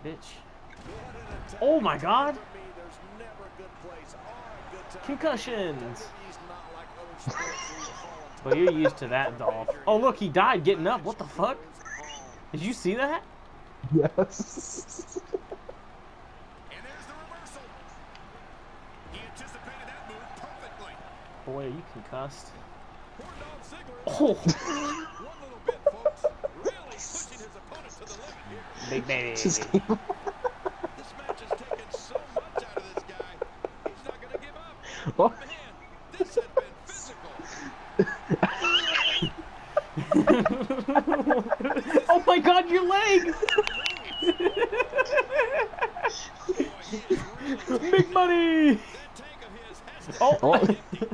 bitch. Oh my god! Concussions! But you're used to that, Dolph. Oh look, he died getting up. What the fuck? Did you see that? Yes. And there's the reversal. He anticipated that move perfectly. Boy, are you concussed? Poor Dolph Ziggler. Oh! One little bit, folks. Really pushing his opponent to the limit here. Big baby. This match has taken so much out of this guy. He's not going to give up. Oh. Man, this has been physical. Oh my god, your leg! Big money! That tank of his has Oh! Oh. empty